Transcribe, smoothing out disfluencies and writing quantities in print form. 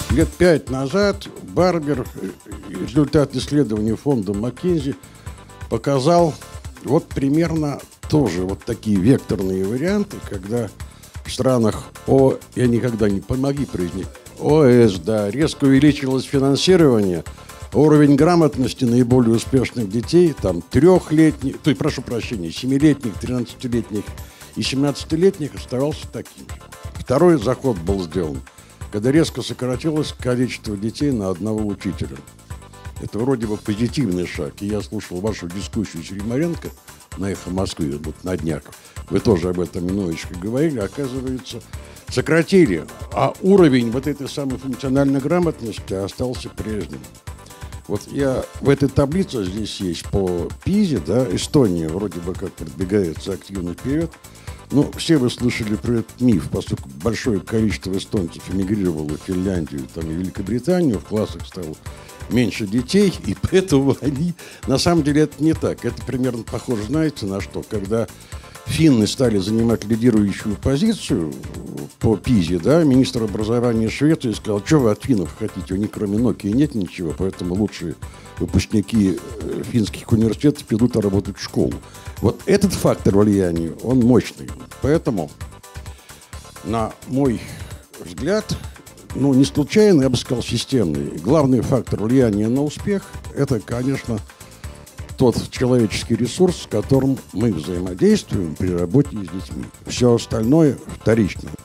Лет 5 назад Барбер, результат исследования фонда Маккензи, показал вот примерно тоже вот такие векторные варианты, когда в странах я никогда не помоги произнести, ОС, да, резко увеличилось финансирование, уровень грамотности наиболее успешных детей, там, 3-летних, прошу прощения, 7-летних, 13-летних и 17-летних оставался таким же. Второй заход был сделан, когда резко сократилось количество детей на одного учителя. Это вроде бы позитивный шаг. И я слушал вашу дискуссию с Римаренко на «Эхо Москвы» вот на днях. Вы тоже об этом немножечко говорили. Оказывается, сократили. А уровень вот этой самой функциональной грамотности остался прежним. Вот я в этой таблице здесь есть по ПИЗе, да, Эстония вроде бы как продвигается активно вперед. Ну, все вы слышали про этот миф, поскольку большое количество эстонцев эмигрировало в Финляндию там, и Великобританию, в классах стало меньше детей, и поэтому они... На самом деле это не так. Это примерно похоже, знаете, на что? Когда финны стали занимать лидирующую позицию по ПИЗе, да, министр образования Швеции сказал, что вы от финнов хотите, у них кроме Nokia нет ничего, поэтому лучшие выпускники финских университетов идут работать в школу. Вот этот фактор влияния, он мощный. Поэтому, на мой взгляд, ну, не случайно, я бы сказал, системный. Главный фактор влияния на успех – это, конечно, тот человеческий ресурс, с которым мы взаимодействуем при работе с детьми. Все остальное вторично.